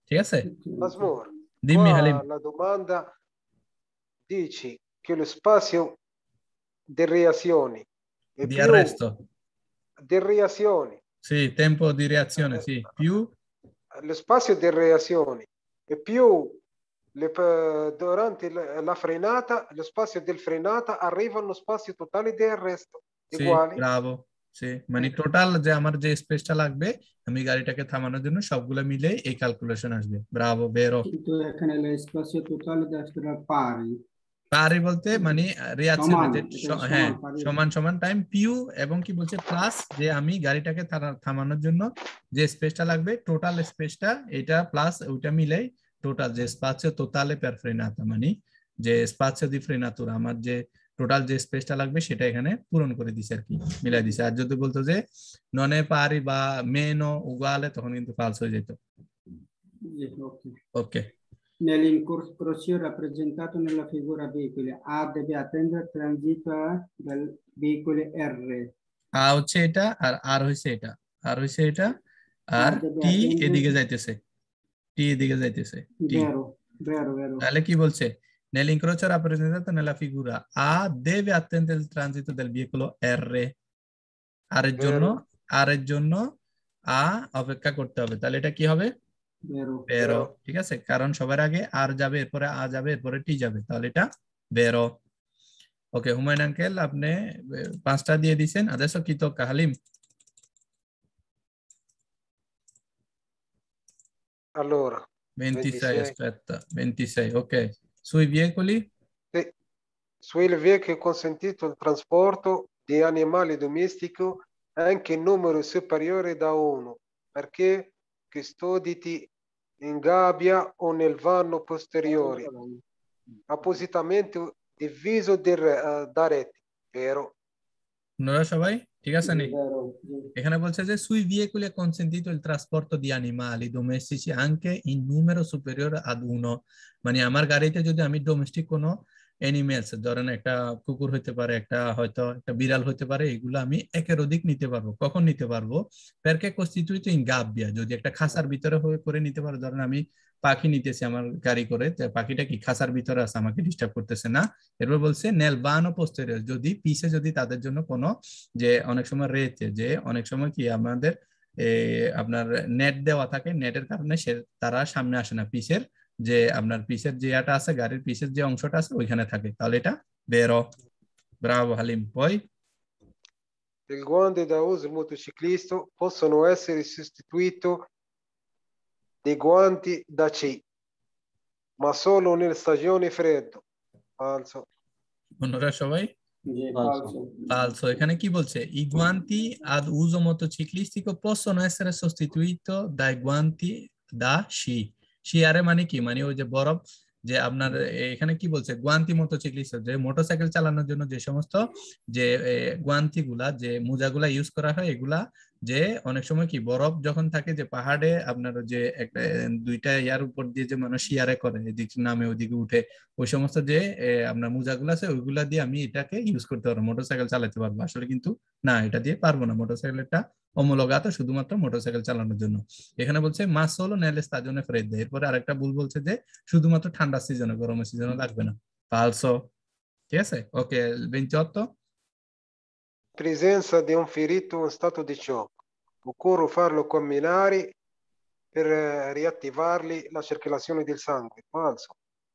ঠিক আছে? Asmor, Dimmi qua Halim. la domanda dici che lo spazio di reazioni è Di più arresto. di reazioni. Sì, tempo di reazione, sì. Più Lo spazio di reazioni e più le, durante la, la frenata, lo spazio del frenata arriva allo spazio totale di arresto. sì, Uguali. Bravo সি মানে টোটাল যে আমার যে স্পেসটা লাগবে আমি গাড়িটাকে থামানোর জন্য সবগুলো মিলে এই ক্যালকুলেশন আসবে ব্রাভো বেরো কিন্তু এখানে স্পেসিও টোটাল আসলে পারি পারি বলতে মানে রিয়াকশন সমান যে এটা হ্যাঁ সমান পারি সমান সমান টাইম পিউ এবং কি বলছে প্লাস যে আমি গাড়িটাকে থানা- থামানোর জন্য যে স্পেসটা লাগবে টোটাল স্পেসটা এটা প্লাস ওইটা মিলেই টোটাল যে স্পাazio totale per frenata মানে যে স্পাazio di frenatura আমার যে টোটাল যে স্পেসটা লাগবে সেটা এখানে পূরণ করে দিছে আর কি মিলাই দিছে আর যদি বলতো যে ননে পারি বা মেনো উগালে তখন কিন্তু ফালস হয়ে যেত ওকে ওকে Nell'incrocio rappresentato nella figura veicoli A deve attendere il transito del veicolo R. আ হচ্ছে এটা আর আর হইছে এটা আর হইছে এটা আর A deve টি attendere- এদিকে যাইতেছে টি এদিকে যাইতেছে টি Vero, vero, vero. তাহলে কি বলছে nell'incrocio rappresentato nella figura A deve attendere il transito del veicolo R আর এর জন্য আর এর জন্য আ অপেক্ষা করতে হবে তাহলে এটা কি হবে Vero. বেরো ঠিক আছে কারণ সবার আগে আর যাবে এরপরে আ যাবে এরপরে টি যাবে তাহলে এটা বেরো ওকে হুমায়ুন আঙ্কেল আপনি আহ, পাঁচটা দিয়ে দিয়েছেন adesso chi tocca Halim Allora, ventisei ventisei. aspetta ventisei ok sui veicoli Sì. Sui veicoli è consentito il trasporto di animali domestici anche in numero superiore da uno, perché custoditi in gabbia o nel vano posteriore, appositamente diviso di- eh, da reti, vero? আপনারা সবাই ঠিক আছে নি Vero. এখানে বলছে যে sui veicoli è consentito il trasporto di animali domestici anche in numero superiore ad uno মানে আমার গাড়িতে যদি আমি ডোমেস্টিক কোনো অ্যানিমেলস ধরেন একটা কুকুর হইতে পারে একটা হয়তো একটা বিড়াল হইতে পারে এগুলো আমি একের অধিক নিতে পারবো কখন নিতে পারবো perché costituito in gabbia যদি একটা খাঁচার ভিতরে হয়ে করে নিতে পারো ধরেন আমি পাখি নিতেছি আমার গাড়ি করে তো পাখিটা কি খাঁচার ভিতরে আছে আমাকে ডিস্টার্ব করতেছে না এরপর বলছে নেল বানো পোস্টেরিয়র যদি পিছে যদি তাদের জন্য কোনো যে অনেক সময় রয়েছে যে অনেক সময় কি আমাদের আপনার নেট দেওয়া থাকে নেটের কারণে সে তারা সামনে আসে না পিছের যে আপনার পিছের যে ইয়াটা আছে গাড়ির পিছের যে অংশটা আছে ওইখানে থাকে তাহলে এটা বেরো ব্রাভো হালিম পই Il guante da uso il motociclista possono essere sostituiti dei guanti da C, ma solo nelle stagioni fredde. Falso. অন্যরা সবাই Sì, Falso. falso. falso এখানে কি বলছে i guanti ad uso motociclistico possono essere sostituiti dai guanti da sci sci আরে মানে কি মানে ওই যে বরফ যে আপনার এখানে কি বলছে গুয়ান্তি মোটরসাইকেলিস্ট যে মোটরসাইকেল চালানোর জন্য যে সমস্ত যে গুয়ান্তি গুলা যে মোজাগুলা ইউজ করা হয় এগুলা যে অনেক সময় কি বরফ যখন থাকে যে পাহাড়ে আপনার যে একটা দুইটা ইয়ার উপর দিয়ে যে মানুষ শিয়ারে করে এদিক নামে ওদিকে উঠে ওই সমস্ত যে আপনার মোজাগুলো আছে ওইগুলা দিয়ে আমি এটাকে ইউজ করতে পারবো মোটরসাইকেল চালাতে পারবো আসলে কিন্তু না এটা দিয়ে পারবো না মোটরসাইকেলটা অমূলগাত শুধুমাত্র মোটরসাইকেল চালানোর জন্য এখানে বলছে মাস হলো নেলে স্টাজনে ফ্রেড এরপরে আরেকটা ভুল বলছে যে শুধুমাত্র ঠান্ডা সিজনে গরমের সিজনে লাগবে না ফালসো ঠিক আছে ওকে ventotto Presenza di un ferito in stato di shock. Occorre farlo camminare per riattivargli la circolazione del sangue. Falso.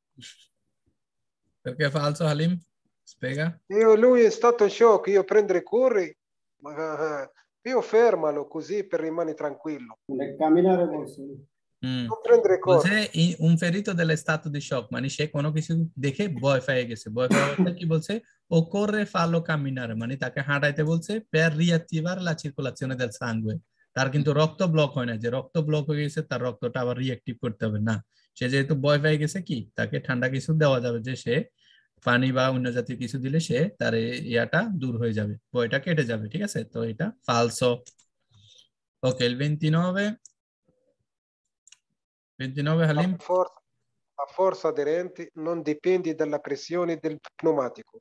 perché falso Halim spiega Io, lui è stato in shock, io prendere corri, ma io fermalo così per rimanere tranquillo. Camminare posso. Hmm Non prendere বলছে corri. un ferito dell'estato di shock মানে সে কোনো কিছু দেখে ভয় পেয়ে গেছে ভয় পাওয়া অবস্থায় কি বলছে occorre farlo camminare মানে তাকে হাঁটাইতে বলছে per riattivare la circolazione del sangue তার কিন্তু রক্ত ব্লক হয় না যে রক্ত ব্লক হয়ে গেছে তার রক্তটা আবার রিঅ্যাক্টিভ করতে হবে না সে যেহেতু ভয় পেয়ে গেছে কি তাকে ঠান্ডা কিছু দেওয়া যাবে যে সে পানি বা অন্য জাতীয় কিছু দিলে সে তার ইয়াটা দূর হয়ে যাবে ভয়টা কেটে যাবে ঠিক আছে তো এটা ফালসো ওকে il ventinove ventinove Halim La forza, la forza aderente non dipende dalla pressione del pneumatico.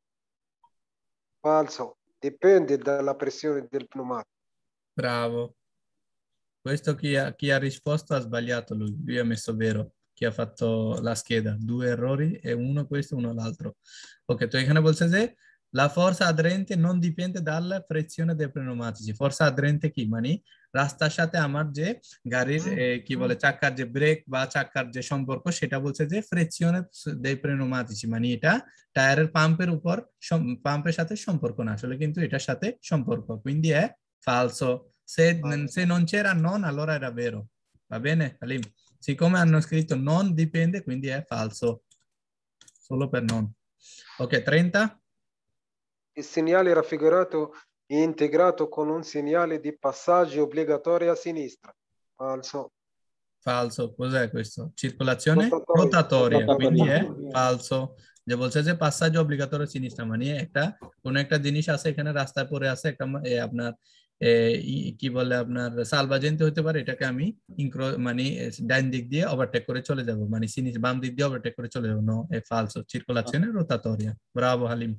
Falso. Dipende dalla pressione del pneumatico. bravo questo chi ha, chi ha risposto ha sbagliato lui, lui ha messo vero, chi ha fatto la scheda, due errori e uno questo, uno l'altro. Ok, তো এখানে বলছে যে la forza aderente non dipende dalla frizione dei pneumatici. Forza aderente কি মানে রাস্তার সাথে আমার যে গাড়ির কি বলে চাকার যে ব্রেক বা চাকার যে সম্পর্ক সেটা বলছে যে ফ্রিকশনে dei pneumatici মানে এটা টায়ারের পাম্পের উপর পাম্পের সাথে সম্পর্ক না, আসলে কিন্তু এটার সাথে সম্পর্ক, quindi è falso. Se, se non c'era non allora era vero, va bene Halim? Siccome hanno scritto non dipende, quindi è falso, solo per non. Ok, trenta. Il segnale raffigurato è integrato con un segnale di passaggio obbligatorio a sinistra. Falso. Falso, cos'è questo? Circolazione Rotatoria. rotatoria, Rotatoria. quindi è falso. যে বলছে যে passaggio obbligatorio a sinistra মানে একটা কোন একটা জিনিস আছে এখানে রাস্তায় পড়ে আছে একটা আপনার কি বলে আপনার সালভাজেন্তে হতে পারে, এটাকে আমি ইনক্রো মানে ডাইন দিক দিয়ে ওভারটেক করে চলে যাব, মানে সিনিস বাম দিক দিয়ে ওভারটেক করে চলে যাব। নো, è falso. Circolazione rotatoria. Bravo Halim.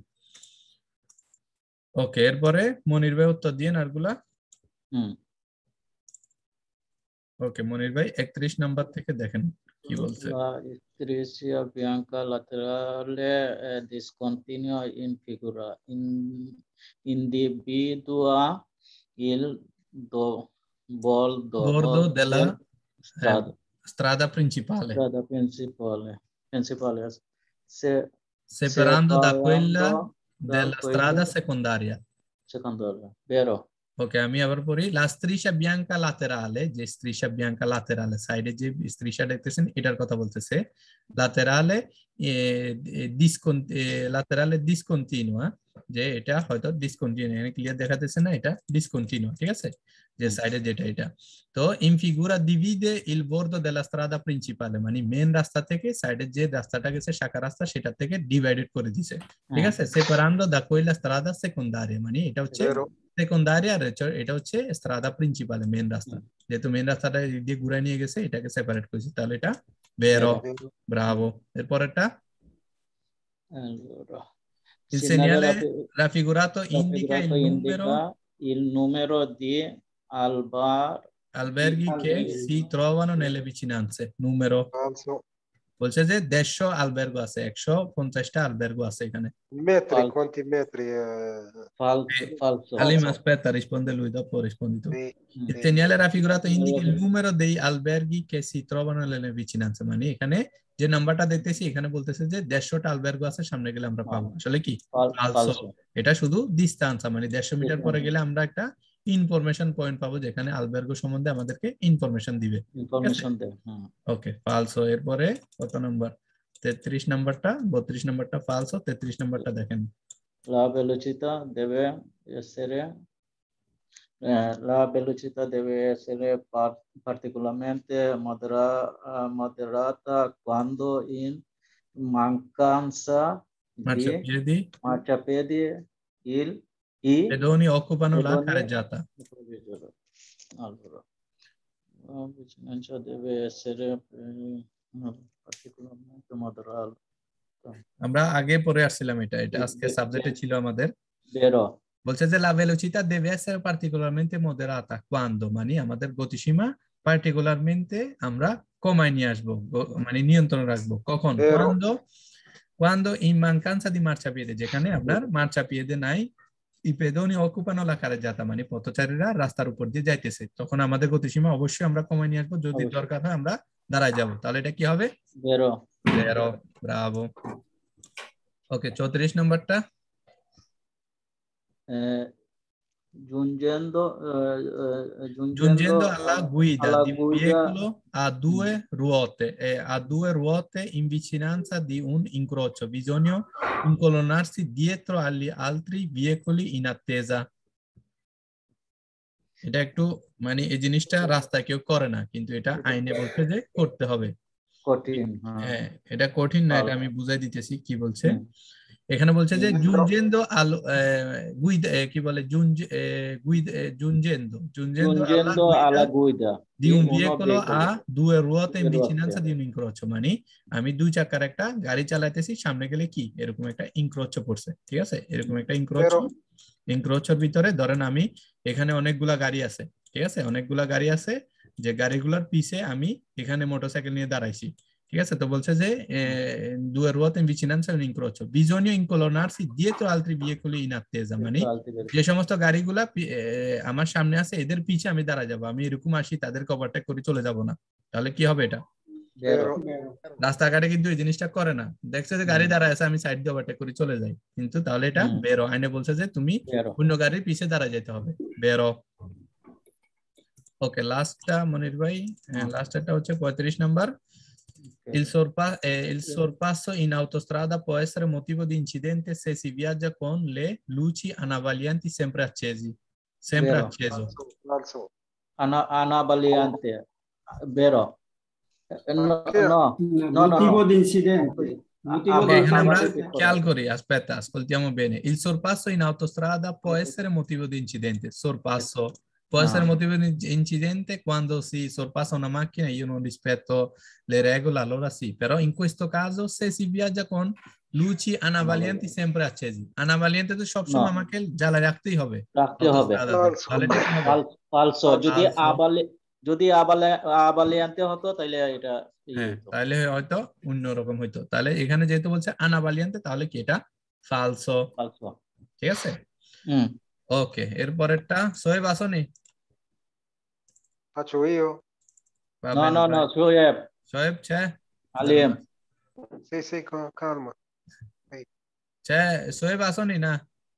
Okay, এরপরে মনির ভাই উত্তর দিয়ে নারগুলা। হুম ওকে মনির ভাই একত্রিশ নাম্বার থেকে দেখেন কি বলছে। La striscia bianca laterale è discontinua in figura. In, individua il do, bordo, bordo della strada, eh, strada principale, strada principale, principale se, separando da quella da della quella strada secondaria. secondaria, vero? ওকে আমি আবার পড়ি। la striscia bianca laterale, যে striscia bianca laterale সাইডে যে striscia দেখতেছেন এটার কথা বলতেছে। laterale laterale discontinua, যে এটা হয়তো discontinua, এখানে ক্লিয়ার দেখাতেছে না, এটা discontinua, ঠিক আছে, যে সাইডে যেটা এটা। তো in figura divide il bordo della strada principale, মানে মেন রাস্তা থেকে সাইডে যে রাস্তাটা গেছে শাখা রাস্তা সেটা থেকে ডিভাইডেড করে দিয়েছে, ঠিক আছে। separando da quella strada secondaria, মানে এটা হচ্ছে সেকেন্ডারিয়া, এটা হচ্ছে স্ট্রাদা প্রিন্সিপালে মেন রাস্তা, যেহেতু মেন রাস্তাটা দিয়ে ঘুরায় নিয়ে গেছে এটাকে সেপারেট করেছে, তাহলে এটা vero. Bravo. এরপরেরটা allora il segnale raffigurato indica il numero il numero di albar alberghi che si trovano nelle vicinanze. Numero Falso. বলছে যে দেড়শো albergo আছে, একশো পঞ্চাশটা albergo আছে এখানে। Metri, Falso. quanti metri? Eh... falso falso Halim aspetta, risponde lui, dopo rispondi tu. Sì, Il sì. segnale raffigurato indica il numero dei alberghi che si trovano nelle vicinanze, মানে এখানে যে নাম্বারটা দেখতেছি এখানে বলতেছে যে দেড়শোটা albergo আছে, সামনে গেলে আমরা পাবো, আসলে কি falso। এটা শুধু ডিসটেন্স, মানে দেড়শো মিটার পরে গেলে আমরা একটা ইনফরমেশন পয়েন্ট পাবো যেখানে albergo সম্বন্ধে আমাদেরকে ইনফরমেশন দিবে, ইনফরমেশন দেয়। ওকে falso। এরপরে কত নাম্বার? তেত্রিশ নাম্বারটা, বত্রিশ নাম্বারটা falso, তেত্রিশ নাম্বারটা দেখেন। La velocità deve essere eh, la velocità deve essere par particolarmente modera moderata quando in mancanza marciapiedi, di marciapiedi il i pedoni occupano la carreggiata. Allora la vicinanza deve essere eh, particolarmente moderata। আমরা আগে পড়ে আসছিলাম এটা, এটা আজকে সাবজেক্টে ছিল আমাদের। vero বলছে যে la velocità deve essere particolarmente moderata quando, মানে আমাদের গতিসীমা পার্টিকুলারmente আমরা কমায় নিয়ে আসবো, মানে নিয়ন্ত্রণ রাখবো কখন? quando quando in mancanza di marciapiede, যেখানে আপনার marciapiede নাই, i pedoni occupano la carreggiata, মানে পথচারীরা রাস্তার উপর দিয়ে যাইতেছে, তখন আমাদের গতিসীমা অবশ্যই আমরা কমায় নিয়ে আসবো, যদি দরকার হয় আমরা দাঁড়ায় যাব, তাহলে এটা কি হবে? vero vero, bravo। ওকে চৌত্রিশ নম্বরটা eh, giungendo eh, giungendo, giungendo alla guida alla di un guida, veicolo a due ruote e a due ruote in vicinanza di un incrocio bisogna incolonnarsi dietro agli altri veicoli in attesa। এটা একটু মানে এই জিনিসটা রাস্তায় কেউ করে না, কিন্তু এটা আইনে বলছে যে করতে হবে। কঠিন, হ্যাঁ এটা কঠিন না, এটা আমি বুঝাই দিতেছি কি বলছে। এখানে বলছে যে giungendo al guida, কি বলে giungendo giungendo alla guida di un veicolo a due ruote in vicinanza di un incrocio, মানে আমি দুই চাকার একটা গাড়ি চালাইতেছি, সামনে গেলে কি এরকম একটা ইনক্রোচো পড়ছে, ঠিক আছে, এরকম একটা ইনক্রোচো, ইনক্রোচোর ভিতরে ধরেন আমি এখানে অনেকগুলা গাড়ি আছে, ঠিক আছে, অনেকগুলা গাড়ি আছে, যে গাড়িগুলোর পিছে আমি এখানে মোটরসাইকেল নিয়ে দাঁড়াইছি, ঠিক আছে? তো বলছে যে due ruote in vicinanza un incrocio, bisogna incolonnarsi dietro altri veicoli in attesa, মানে যে সমস্ত গাড়িগুলা আমার সামনে আছে এদের পিছে আমি দাঁড়া যাব, আমি এরকম আসি তাদেরকে ওভারটেক করে চলে যাব না। তাহলে কি হবে এটা? রাস্তাঘাটে কিন্তু এই জিনিসটা করে না, দেখছে যে গাড়ি দাঁড়ায় আছে আমি সাইড দিয়ে ওভারটেক করে চলে যাই, কিন্তু তাহলে এটা বেরো। আইনে বলছে যে তুমি অন্য গাড়ির পিছে দাঁড়া যেতে হবে, বেরো। ওকে, লাস্টটা মনির ভাই, লাস্টটা হচ্ছে পঁয়ত্রিশ number. Il, sorpa eh, il sorpasso in autostrada può essere motivo di incidente se si viaggia con le luci anavalianti sempre accesi. Sempre Vero. acceso. Ana, anavaliante, vero? No, no, no, motivo no, no. di incidente. Motivo Okay, di আমরা incidente. খেয়াল করি, aspetta, ascoltiamo bene. Il sorpasso in autostrada può essere motivo di incidente. Sorpasso può Ah. essere motivo di incidente quando si sorpassa una macchina e io non rispetto le regole, allora sì. Però in questo caso se si viaggia con luci anavalianti sempre accesi, anavaliante তো সবসময় No. আমাকে জ্বালা রাখতেই হবে, রাখতে হবে। তাহলে এটা কি হবে? ফালসো, যদি Falso. আবালে যদি আবালে আবালে আনতে হতো তাহলে এটা হ্যাঁ, তাহলে হয়তো অন্যরকম হইতো। তাহলে এখানে যেহেতু বলছে আনাবালিয়ান্তে, তাহলে কি এটা ফালসো। ফালসো, ঠিক আছে। হুম, ওকে, এরপরেরটা সোহেব আসনি? Faccio io? Va no bene, no vai. no Soheb, Soheb c'è? আলিম, Sì, sì, con calma. c'è Soheb আসনি না?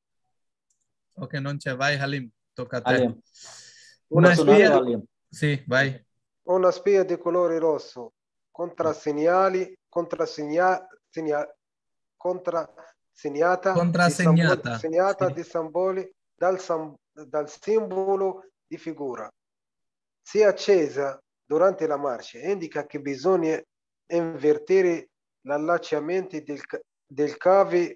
ওকে, non c'è, vai Halim, tocca a te. Alim, Una শোনো spia, তো আলিম। sì, vai. Una spia di colore rosso, contrassegnali, contrassegna, segna, contrassegnata, Contrassegnata, di, segnata sì. di simboli dal, sam- dal simbolo di figura. Se accesa durante la marcia, indica che bisogna invertire l'allacciamento del, ca- del cavi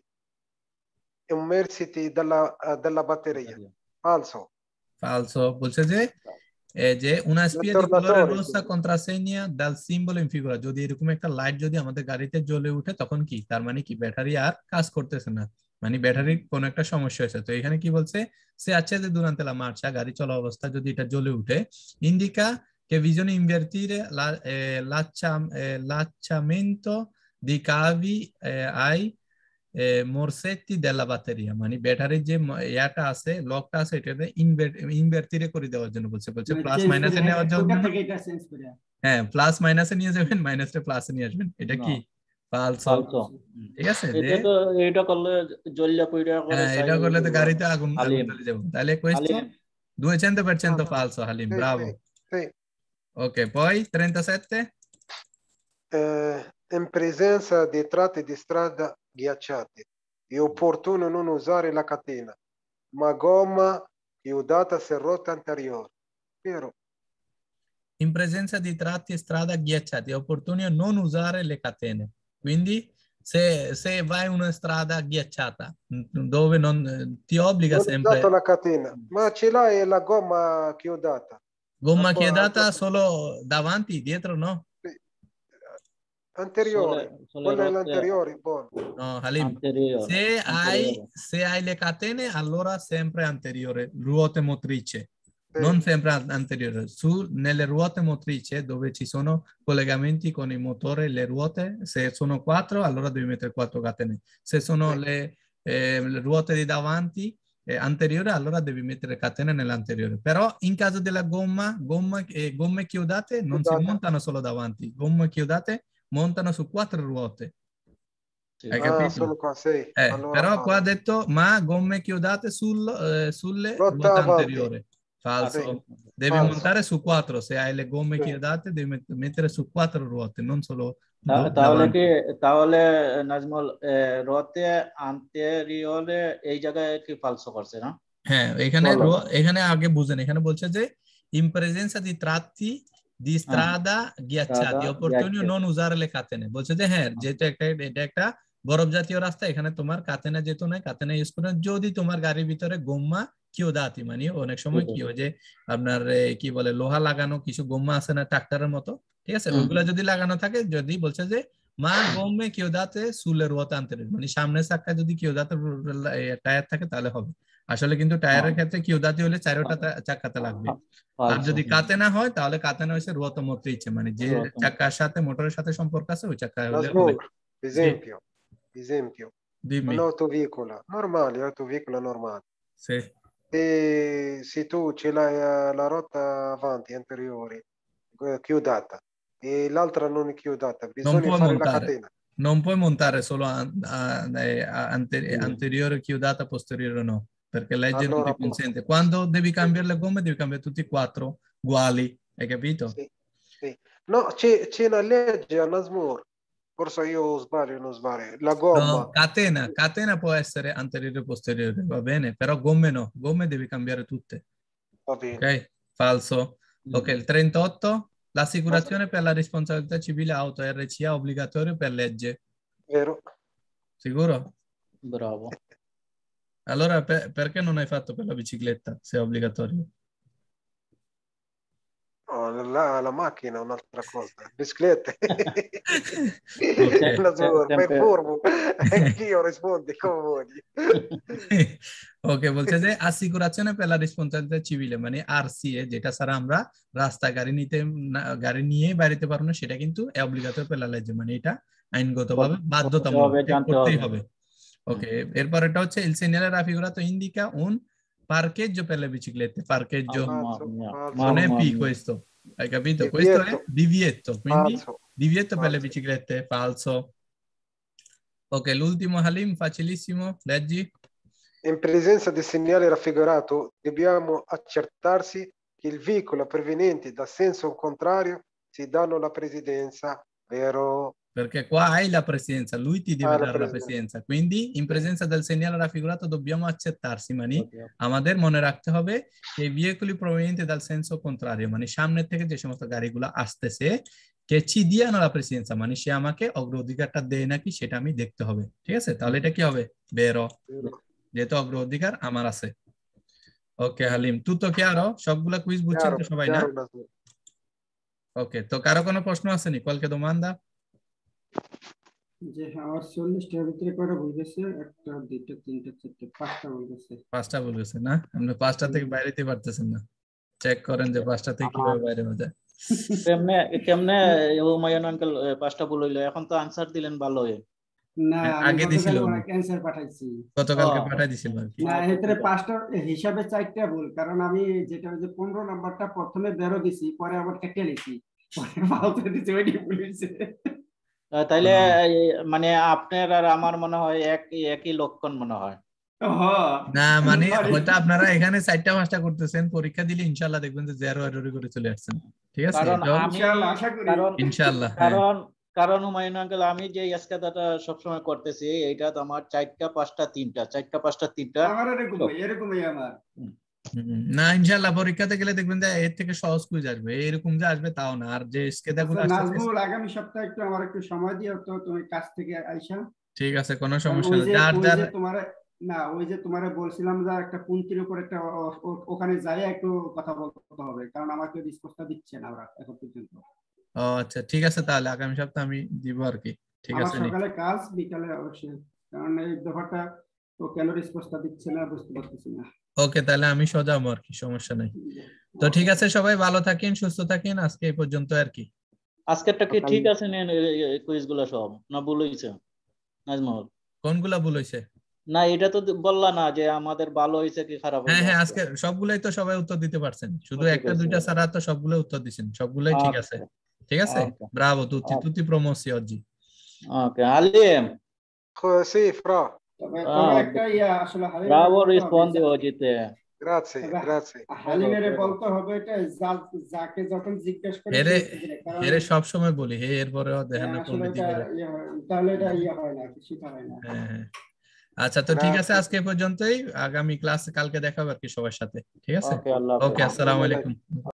immersiti dalla, dalla batteria. Falso. Falso, বলছে যে এই যে una spia di colore rossa contrassegna dal simbolo in figura, যদি এরকম একটা লাইট যদি আমাদের গাড়িতে জ্বলে উঠে তখন কি, তার মানে কি ব্যাটারি আর কাজ করতেছে না, মানে ব্যাটারির কোন একটা সমস্যা হয়েছে। তো এখানে কি বলছে, সে accende durante la marcia, গাড়ি চলা অবস্থায় যদি এটা জ্বলে উঠে, indica che bisogna invertire la, eh, l'accia, eh, l'acciamento di cavi eh, ai মোরসেটি দেলা বাতেরিয়া, মানে ব্যাটারির যে ইয়াটা আছে, লকটা আছে, এটাতে ইনভার্টারে করে দেওয়ার জন্য বলছে। বলছে প্লাস মাইনাসে নেওয়ার জন্য, হ্যাঁ প্লাস মাইনাসে নিয়ে যাবেন, মাইনাসে প্লাসে নিয়ে আসবেন। এটা কি ফালসো, ঠিক আছে? এটা তো এটা করলে জ্বললে কইরা করে, হ্যাঁ এটা করলে তো গাড়িতে আগুন আগুন জ্বলে যাবে। তাহলে questo duecento per cento falso, Halim, bravo. Sì. Ok, poi trentasette. Eh, in presenza di tratti di strada ghiacciati è opportuno non usare la catena, ma gomma chiudata se rotta anteriore. Vero? In presenza di tratti e strada ghiacciati è opportuno non usare le catene. Quindi se, se vai in una strada ghiacciata dove non ti obbliga non sempre la catena, ma ce l'hai la gomma chiudata. Gomma chiodata solo davanti, dietro no? Anteriore, quella è l'anteriore, buono. No, Halim, se hai, se hai le catene allora sempre anteriore, ruote motrice, sì. Non sempre anteriore. Su, nelle ruote motrici dove ci sono collegamenti con il motore, le ruote, se sono quattro allora devi mettere quattro catene, se sono sì. le, eh, le ruote di davanti eh, anteriore allora devi mettere catene nell'anteriore. Però in caso della gomma, gomma eh, gomme chiodate non chiodate. Si montano solo davanti, gomme chiodate montano su quattro ruote. Sì. Hai capito? Ah, solo qua, sì. Eh, allora però vale. qua ha detto ma gomme chiodate sul, eh, sulle ruote anteriori. Falso. Ah, sì. Devi Falso. Montare su quattro, se hai le gomme sì. chiodate devi mettere su quattro ruote, non solo তাহলে কি, তাহলে নাজমুল রোতে আন্তেরিয়রে এই জায়গায় কি ফালসো করছে না? হ্যাঁ, এখানে এখানে আগে বুঝেন, এখানে বলছে যে in presenza di tratti di strada ghiacciati è opportuno non usare le catene, বলছে যে হ্যাঁ যেটা একটা এটা একটা বরফ জাতীয় রাস্তা, এখানে তোমার কাতেনা যেত না, কাতেনা ইউজ করে যদি তোমার গাড়ির ভিতরে গোম্মা কিওদাতি, মানে অনেক সময় কি হয় যে আপনার কি বলে লোহা লাগানো কিছু গোম্মা আছে না ট্রাক্টরের মতো, ঠিক আছে, ওইগুলা যদি লাগানো থাকে, যদি বলছে যে মা গোম্মে কিওদাতে সুলের রুয়াতে আনতে, মানে সামনের চাকা যদি কিওদাতে টায়ার থাকে তাহলে হবে। আসলে কিন্তু টায়ারের ক্ষেত্রে কিউদাতি হলে চারোটা তা- চাকাতে লাগবে। আর যদি কাতেনা হয় তাহলে কাতেনা হচ্ছে রুয়াতো মোট্রিচে, মানে যে Ruoto. চাকার সাথে মোটরের সাথে সম্পর্ক আছে ওই চাকা হলে হবে। Nasmur, esempio, esempio, Dimmi. un'autoveicolo normale, autoveicolo normale. Sì. E se tu ce l'hai eh, la rotta avanti, anteriore, eh, chiudata, e l'altra non è chiudata, Non bisogna puoi fare la montare, catena. non puoi montare solo a- a- a- ante- Mm. anteriore chiudata, posteriore no, perché legge non Allora, ti consente. Quando devi cambiare le gomme devi cambiare tutti e quattro uguali, hai capito? Sì, sì. No, c'è, c'è una legge a Nasmur, forse io sbaglio o non sbaglio, la gomma. No, catena, catena può essere anteriore e posteriore, va bene, però gomme no, gomme devi cambiare tutte, Va bene. ok? Falso. Ok, il trentotto, l'assicurazione Basta. per la responsabilità civile auto R C A obbligatorio per legge, Vero? sicuro? Bravo. Allora per- perché non hai fatto per la bicicletta se è obbligatorio? No, la, la macchina è un'altra cosa, biciclette. Ok. Nasmur, fai Sempre- furbo, anch'io rispondi come vuoi. ওকে বলছে যে asigurazione per la responsabilità civile মানে আরসিএ যেটা ছাড়া আমরা রাস্তা গাড়ি নিতে না- গাড়ি নিয়ে বাড়িতে পারবো না, সেটা কিন্তু è obbligatorio per la legge, মানে এটা আইনগতভাবে বাধ্যতামূলক, হবে, এটা জানতে করতেই হবে। হবে। ওকে, এরপর এটা হচ্ছে il segnale raffigurato indica un parcheggio per le biciclette, parcheggio Mamma Falso, mia, falso. non è mamma P mia. questo, hai capito? Questo è Divieto. divietto, quindi Falso. divietto per le Falso. biciclette, falso. Ok, l'ultimo Halim, facilissimo, leggi. In presenza di segnale raffigurato dobbiamo accertarsi che il veicolo proveniente da senso contrario si danno la presidenza, vero? Perché qua hai la presidenza, lui ti deve Ah, la dare la presidenza. presidenza, quindi in presenza del segnale raffigurato dobbiamo accettarsi, মানে Okay. আমাদের মনে রাখতে হবে এই veicoli provenienti dal senso contrario, মানে সামনে থেকে যে সমস্ত গাড়িগুলো আসতেছে কে ci diano la presidenza, মানে সে আমাকে অগ্রাধিকারটা দেয় নাকি সেটা আমি দেখতে হবে, ঠিক আছে? তাহলে এটা কি হবে? বেরো, Vero. যেহেতু অগ্রাধিকার আমার আছে। Okay Halim, tutto chiaro? সবগুলা কুইজ বুঝছেন Chiaro, তো সবাই না? chiaro, Nasmur. ওকে, তো কারো কোনো প্রশ্ন আছে নি? qualche domanda? যে আমার চল্লিশটার ভিতরে কয়টা ভুল গেছে? একটা, দুইটা, তিনটা, চারটা, পাঁচটা ভুল গেছে। পাঁচটা বলেছে না? আপনি পাঁচটা থেকে বাইরে যেতে পারতেছেন না, চেক করেন যে পাঁচটা থেকে কিভাবে বাইরে হয়ে যায়। কেমনে কেমনে হুমায়ুন আঙ্কেল পাঁচটা ভুল হইলো? এখন তো আনসার দিলেন ভালোই। না, হ্যাঁ, আমি আগে দিছিল গতকাল উনি। অনেক অ্যান্সার পাঠাইছি। গতকালকে ও। পাঠাই দিছিল আর কি। না, আচ্ছা, এর ভিতরে ঠিক আছে। পাঁচটা হিসাবে চারটা ভুল, কারণ আমি যেটা ওই যে পনেরো নাম্বারটা প্রথমে বেরো দিছি, পরে আবার কেটে লিখি, পরে ফালতু দিছি, ওইটি ভুল হয়েছে। আহ, তাইলে হুম। এই, মানে আপনার আর আমার মনে হয় এক একই লক্ষণ মনে হয়। হ্যাঁ। না মানে পারি। হয়তো আপনারা এখানে চারটা পাঁচটা করতেছেন, পরীক্ষা দিলে ইনশাল্লাহ দেখবেন যে জেরো এরর করে চলে আসছেন, ঠিক আছে? কারণ এটাও আমি ইনশাআল্লাহ, আশা করি। কারণ ইনশাল্লাহ, হ্যাঁ। কারণ কারণ হুমায়ুন আঙ্কেল আমি যে এসকাদাটা সবসময় করতেছি এইটা তো আমার চারটা পাঁচটা তিনটা চারটা পাঁচটা তিনটা আমার এরকমই এরকমই আমার। হুম, না ইনশাল্লাহ পরীক্ষাতে গেলে দেখবেন যে এর থেকে সহজ কুইজ আসবে, এরকম যে আসবে তাও না। আর যে স্কেদা গুলো আচ্ছা আসতেছে, নাজমুল, আগামী সপ্তাহে একটু আমার একটু সময় দিও তো, তুমি কাছ থেকে আইসা। ঠিক আছে, কোনো কারণ সমস্যা ওই নেই। যে যার ওই যার যে তোমারে না ওই যে তোমারে বলছিলাম যে একটা পুন্তির উপর একটা ও- ও- ওখানে যাই একটু কথা বলতে হবে, কারণ আমাকে রেসপন্সটা দিচ্ছে না ওরা এখন পর্যন্ত। ও আচ্ছা, ঠিক আছে, তাহলে আগামী সপ্তাহে আমি দিব আর কি, ঠিক আমার আছে নি? সকালে কাজ, বিকালে অবশ্যই, কারণ এই ব্যাপারটা ও কেন রেসপন্সটা দিচ্ছে না বুঝতে পারতেছি না। ওকে, তাহলে আমি সোজাবো আর কি, সমস্যা নাই। তো ঠিক আছে, সবাই ভালো থাকেন, সুস্থ থাকেন, আজকে এই পর্যন্ত আর কি। আজকেরটা কি ঠিক আছে কুইজ গুলো সব না ভুল হয়েছে নাজমুল? কোনগুলা ভুল হয়েছে? না এটা তো বললা না যে আমাদের ভালো হয়েছে কি খারাপ হ্যাঁ হয়েছে। হ্যাঁ, আজকে সবগুলাই তো সবাই উত্তর দিতে পারছেন, শুধু ঠিক একটা আছে। দুইটা ছাড়া তো সবগুলাই উত্তর দিছেন, সবগুলাই ঠিক আছে, ঠিক আছে? ওকে ব্রাভো, তুতি ওকে তুতি প্রমোসি oggi। ওকে আলিম Co- Sì, Fra, তবে তবে একটা ইয়া আসলে হালিমের ব্রাভো বলতে হবে, রিসপন্দি ওজিতে। grazie, তবে grazie. হালিমের Prego, prego. বলতে হবে এটা, যা- যাকে যখন জিজ্ঞেস করে হেরে সে উত্তর দিবে, কারণ হেরে সবসময় বলি হে, এরপরেও দেখেন না আসলে পন্ডিতি এটা করে। ইয়ে হয়, তাহলে এটা ইয়ে হয় না, শিখা হয় না। হ্যাঁ হ্যাঁ, আচ্ছা তো ঠিক আছে, Grazie. আজকে এ পর্যন্তই, আগামী ক্লাসে কালকে দেখা হবে আর কি সবার সাথে, ঠিক আছে? ওকে আল্লাহ হাফেজ। ওকে, আসসালামু আলাইকুম।